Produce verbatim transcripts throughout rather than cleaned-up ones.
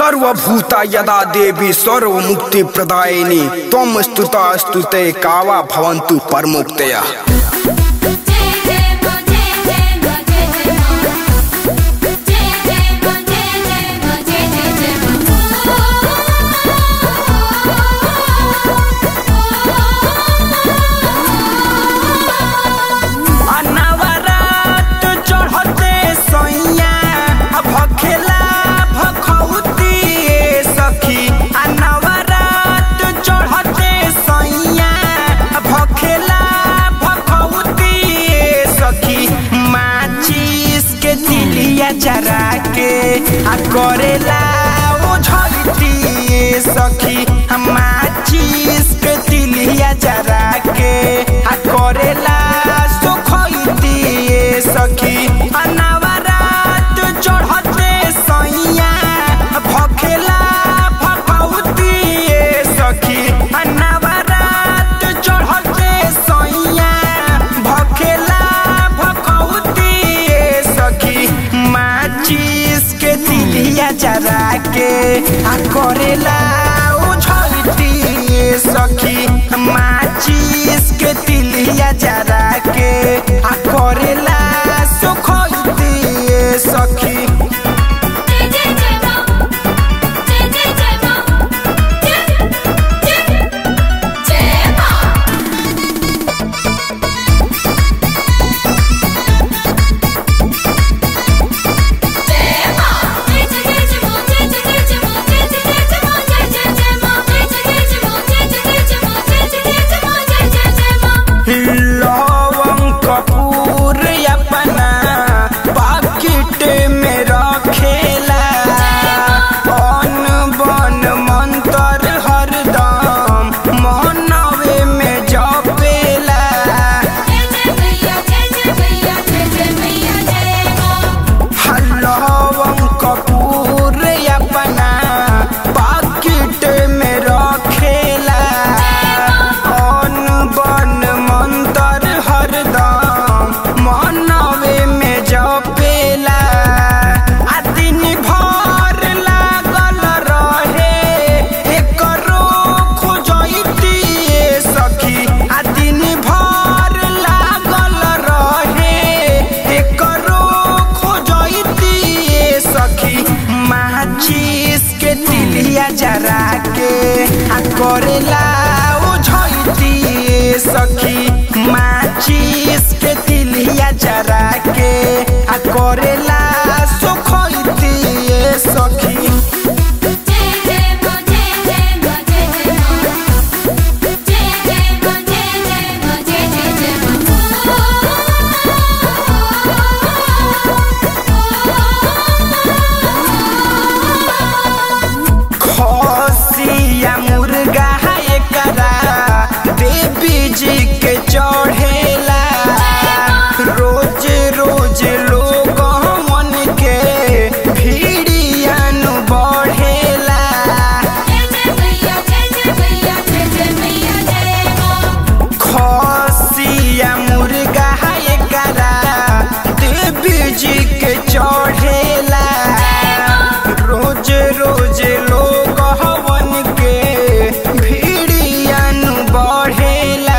सर्वभूता यदा देवी सर्वमुक्ति प्रदायिनी त्वं स्तुता स्तुते कावा भवन्तु परमुक्तयः। चरा के आ करेला ओ झलती सखी माचिस के तिलिया चरा के आ करेला सुखती सखी नवरात चढ़ते सैया भखेला भखौती सखी नवरात चढ़ते सैया भखेला भखौती सखी माचिस के तिलिया जरा के आ करेला उछलती सखी माचिस के तिलिया जरा के आ करेला सुखती सखी। जरा के आ करेला उछलती सखी माचिस के तिलिया जरा के आ करेला सुखती सखी। जी के चढ़ेला रोज रोज लोग मन के भीड़ियन बढ़ेला खसिया मुर्गा एकरा देवी जी के चढ़ेला रोज रोज लोग मन के भीड़ियन बढ़ेला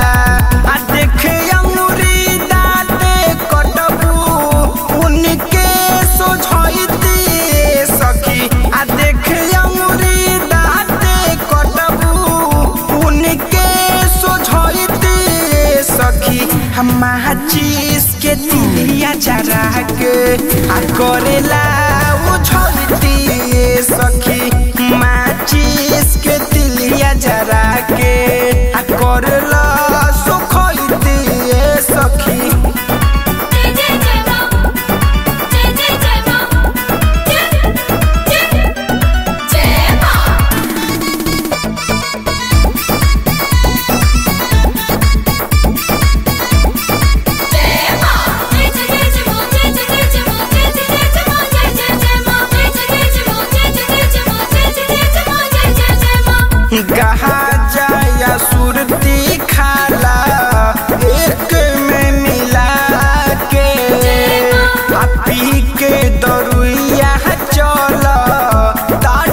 माचिस के तिलिया जरा के आ करेला उछलती सखी माचिस के तिलिया जरा के आ करेला सुखती सखी। गहा जाया सुरती खाला एक में मिला के पी के दरुइया चल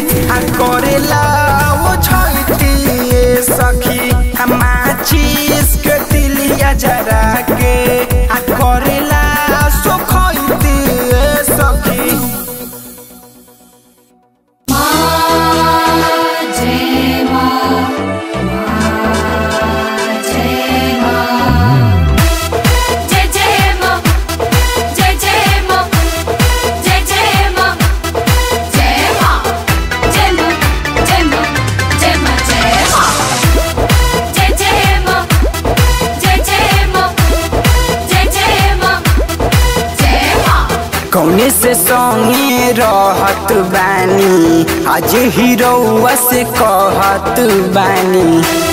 आ करेला वो छती सखी माचिस के तिलिया जरा के आ करेला सो खती सखी। कौने से संगे रहत बानी आज हीरोवा से कहत बानी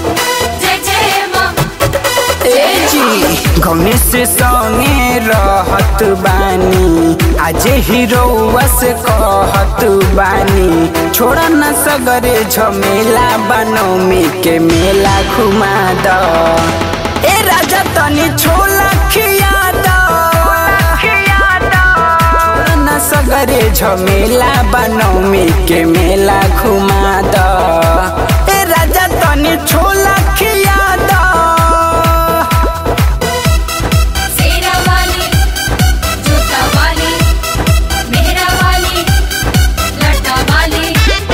ए जी कौने से संगे रहत बानी आज हीरोवा से कहत बानी छोड़ा न सगरे झमेला बनौमी के मेला घुमा द ए राजा तनी छोला खिया सगरे झमेला बनौमी के मेला घुमा द ए राजा तनी छोला खिया द। सेरा वाली जूता वाली मेहरा वाली लटा वाली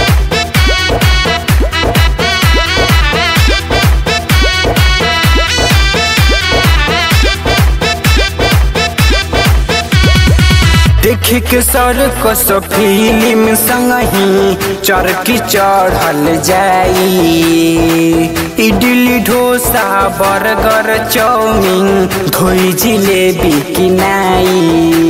देख के सर को सो फिल्म संगही चरकी चढ़ल जाई इडली डोसा बर्गर चाउमीन धोई जिलेबी किनाई।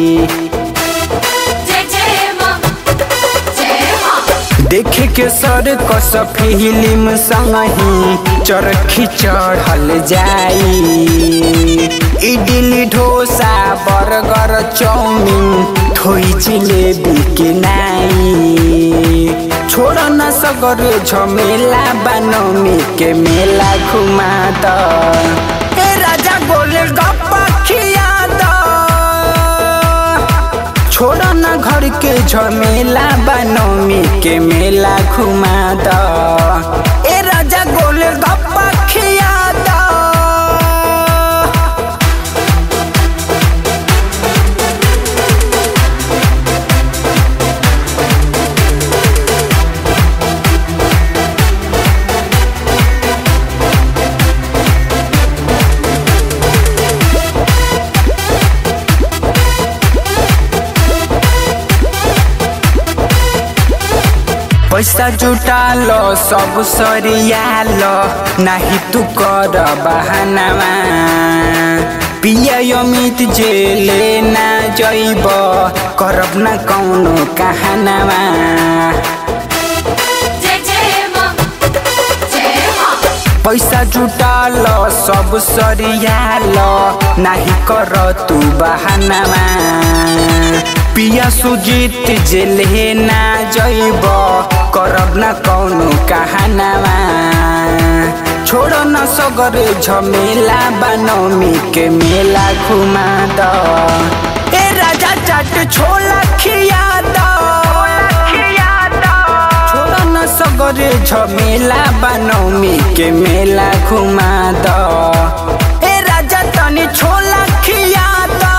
देख के सर को सो फिल्म संगही चरखी चढ़ल जाई इडली डोसा बर्गर चाउमीन धोई जिलेबी के नाई छोड़ न सगर झमेला बनौमी के मेला घुमा द ए राजा गोले गप्पा खिया द छोड़ न घर के झमेला बनौमी के मेला घुमा द ए राजा गोले गप्पा खिया द। पैसा जुटा लो सब सरिया लो नाही तू कर बहानावा पिया अमित जेले ना जइब करब ना कौनो कहानावा। पैसा जुटा लो सब सरिया लो नाही कर तू बहानावा पिया सुजीत जेले ना जइब करब ना कौनो कहानावा छोड़ न सगर झमेला बनौमी के मेला घुमा द ए राजा चाट छोला खिया द छोड़ न सगर झमेला बनौमी के मेला घुमा द ए राजा तनी छोला खिया द।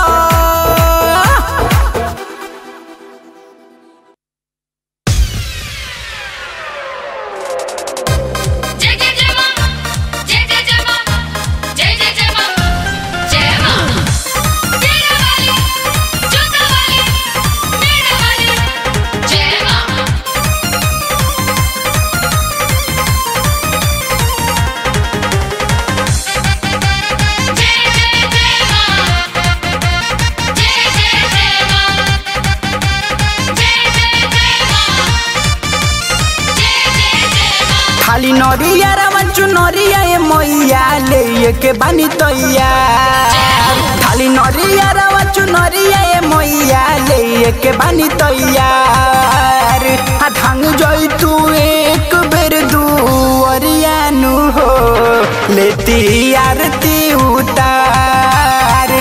खाली नरिया रामा चुनरिया ए मैया ले के बानी तैया खाली नरिया रामा चुनरिया ए मैया ले के बानी तैयार आ ढंग जई तू एक बेर दुअरिया नु हो लेती आरती उतार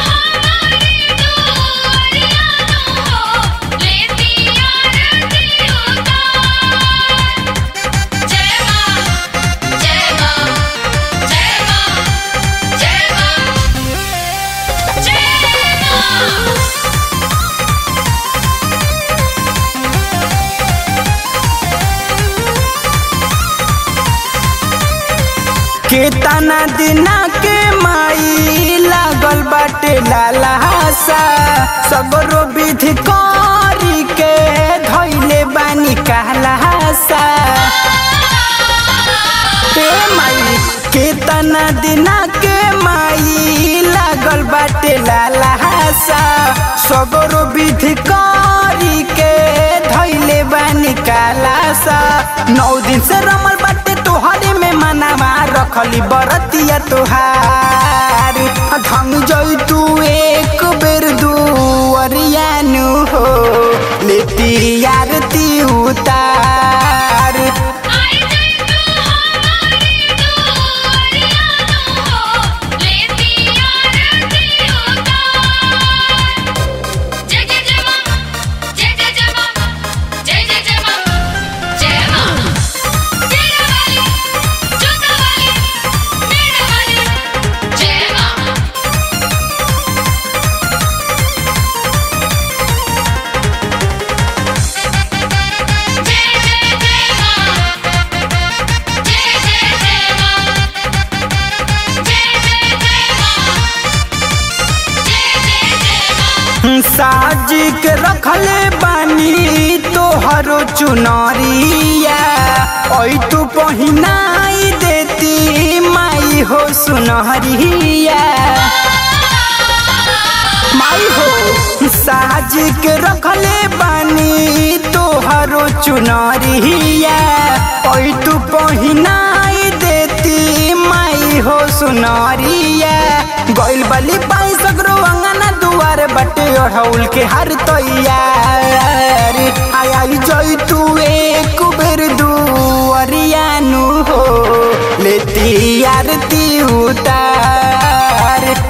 लेती आरती केतना दिना के माई लागल बाटे लालासा सगरो विधि करी के धइले बानी कहलासा के माई केतना दिना के माई लागल बाटे लालासा सगरो विधि करी के धइले बानी कहलासा नौ दिन से रमल बाटे तोहरे में मनावा रखली बरतिया तोहार धम जई तू एक बेर दुअरियानु हो लेती आरती उतार साज के रखले बानी तोहरो चुनरिया ओई तू पहिनाई देती माई हो सुनहरिया माई हो साज के रखले बानी तोहरो चुनरिया ओई तू पहिनाई देती माई हो सुनरिया गइल बली पाई सगरो अंगना दुआर बटे ओढ़ौल के हर तैयार आई आई जई तू एक बेर दुअरियानु हो लेती आरती उतार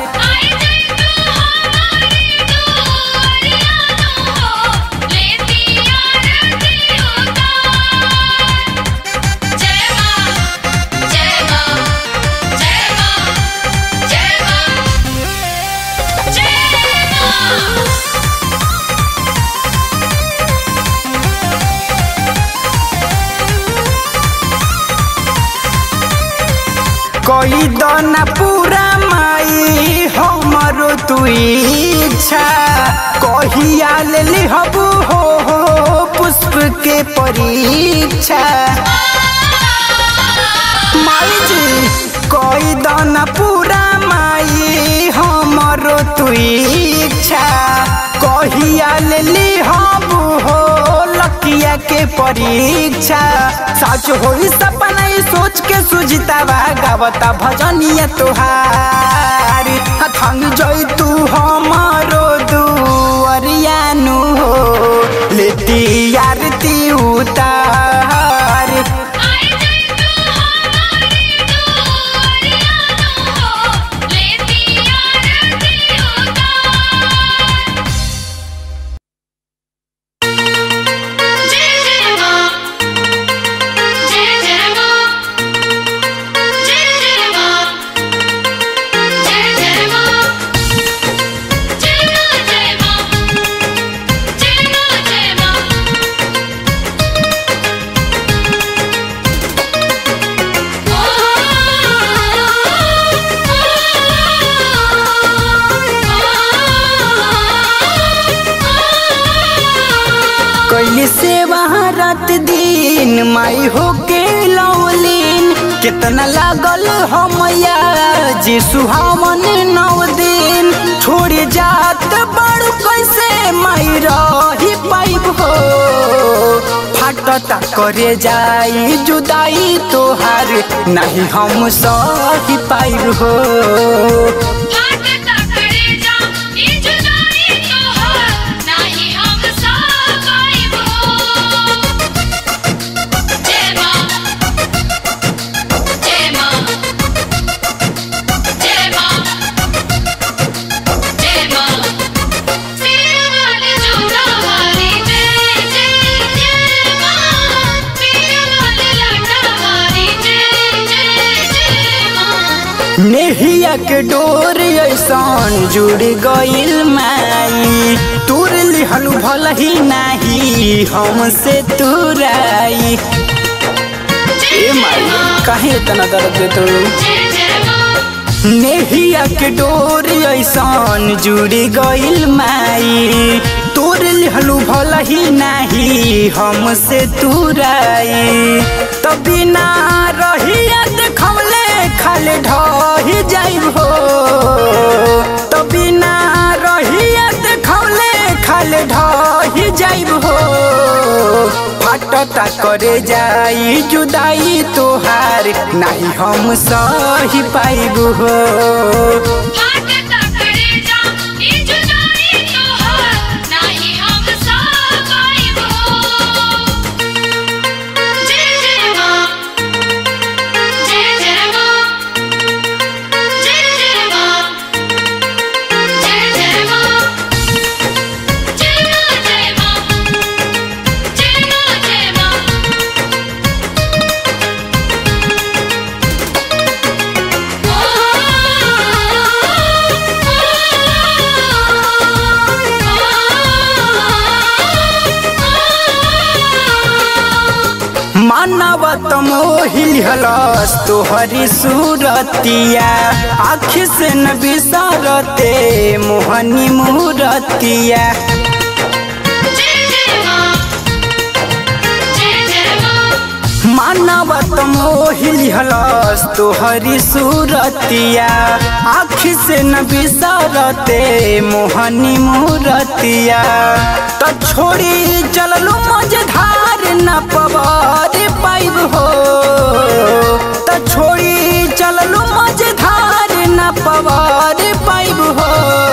कोई दोना पूरा माई हमरो तू इच्छा कहिया ले लिहबू हो, हो पुष्प के परीक्षा माई जी कोई दोना पूरा माई हमरो तू इच्छा कहिया ले लिहबू हो लकिया के परीक्षा सच होई सपना सोच के सुजितावा गावता भजनिया तोहार थंग जई तू हमारो दुअरियानु हो लेती आरती उतार रात दिन माई हो के लौलीन कितना लागल हमया जी सुहावन नौ दिन छोड़ जात बड़ कैसे माई रही पाइब हो फाटता करे जाई जुदाई तोहार नहीं हम सही पाइब हो नेहिया के डोर ऐसन जुड़ गइल माई तोर लिहलु भल ही नाही हमसे तुराई ए माई काहे इतना दर्द देतो जय जय माँ नेहिया के डोर ऐसान जुड़ी गइल माई तोर लिहलू भला ही नाही हमसे तुराई तभी ना रहिया देखले खाले ढही जाइब हो तभी ना रहिया देखले खाले ढही जाइब हो फाटता करे जाई जुदाई तोहार नहीं हम सही पाइब हो फाटता करे जा ई जुदाई तोहार नाही हम सह पाइब हो जय जय माँ जय जय माँ जय जय माँ जय जय माँ जय माँ जय माँ जय माँ जय माँ मानवत मोहिल हलस तोहरी सूरतिया आँख से न बिसरते मोहनी मूरतिया जय जय माँ जय जय माँ मानवत मोहिल हलस तोहरी सूरतिया आँख से न बिसरते मोहनी मूरतिया तो छोड़ी चललो मझधार न पवार पाइब हो तो छोड़ी चललो मझधार न पवार पाइब हो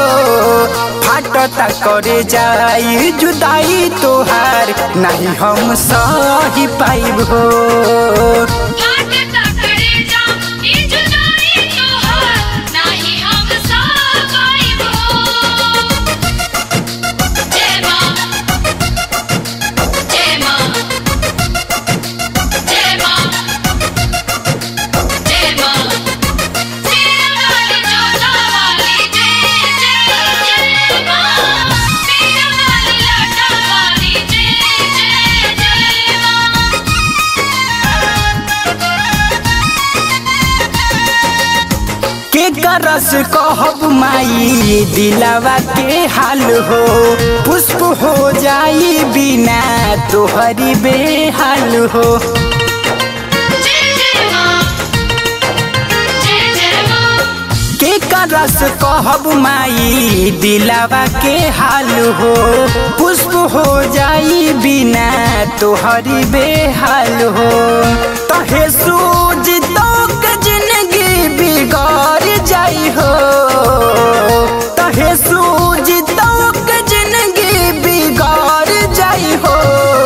फाटता करे जाई जुदाई तोहार नहीं हम सही पाइब हो फाटता करे जा ई जुदाई तोहार नाही हम सह पाइब हो जय माँ जय माँ जय माँ जय माँ तेरा वाली जोता वाली जय जय जय माँ तेरा वाली लाटा वाली जय जय जय माँ के करस कहब माई दिलावा के हाल हो पुष्प हो जाई बिना तोहरी बेहाल हो जय जय माँ जय जय माँ के करस कहब माई दिलावा के हाल हो पुष्प हो जाई बिना तोहरी बेहाल हो तहे सूझ तो जिंदगी बिगाड़ जाई हो तहे सूझ तो जिंदगी बिगाड़ जाई हो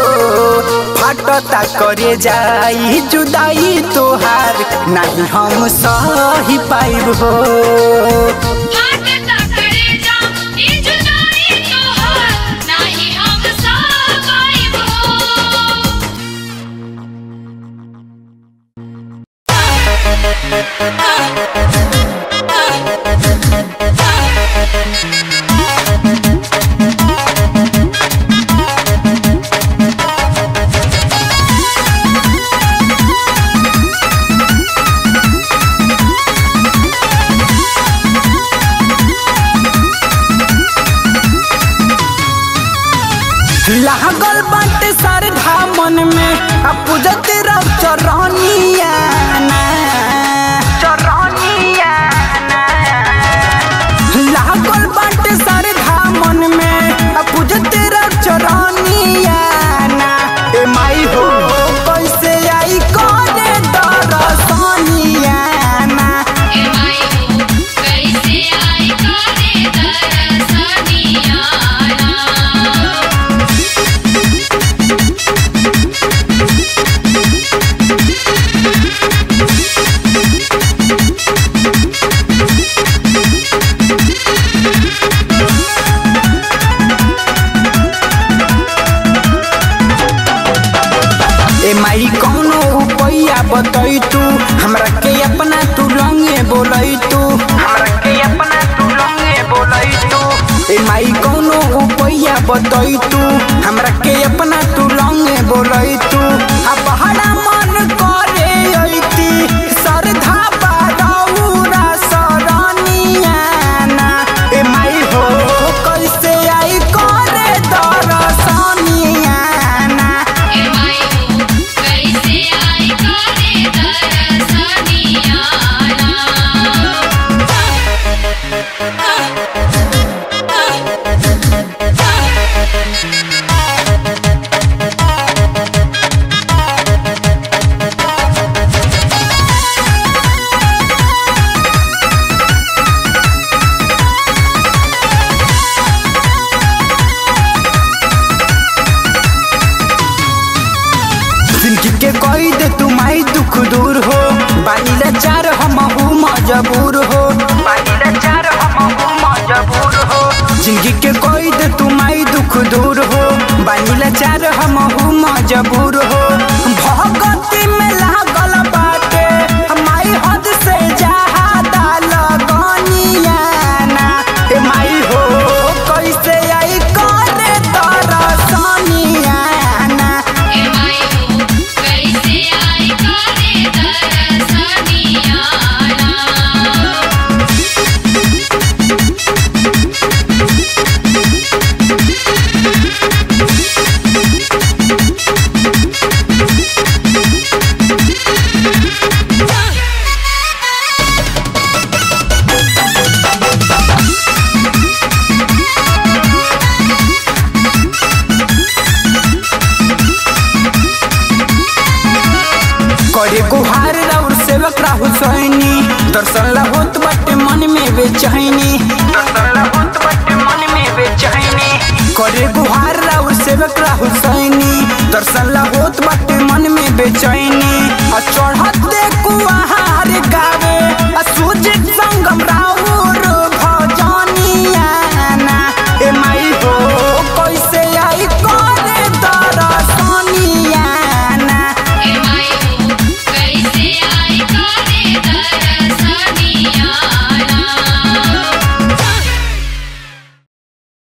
फाटता करे जाई जुदाई तोहार नहीं हम सही पाइब हो फाटता करे जा ई जुदाई तोहार नाही हम सह पाइब हो लागल बाटे सरधा मन में आ पूजत रह चरनिया ना चरनिया ना लागल बाटे सरधा मन में आ पूजत रह चरनिया ना ए माई हो कैसे आई करे दरसनिया ना ए माई हो कैसे आई करे दरसनिया ना बतई तू हमरा के अपना तू रंगे बोलई तू हमरा के अपना तू रंगे बोलई तू ए माई कोनो उपाया बतई तू हमरा के अपना तू रंगे बोलई तू आ बहरा मन करे अइती दुख दूर हो बानी चार हम मजबूर हो बानी चार हम मजबूर हो जिंदगी के कोई दे तुम आई दुख दूर हो बानी चार हम मजबूर हो भगती में लागल बाटे हमारी हद से ज्यादा लगनिया ना ए माई हो कैसे आई करे तरसनिया ना ए माई हो कैसे आई करे तरसनिया ना करे गुहार राउर सेवक राहु सैनी दर्शन ला होत बाटे मन में बेचैनी दर्शन ला होत बाटे मन में बेचैनी करे गुहार राउर सेवक राहु सैनी दर्शन ला होत बाटे मन में बेचैनी आ चढ़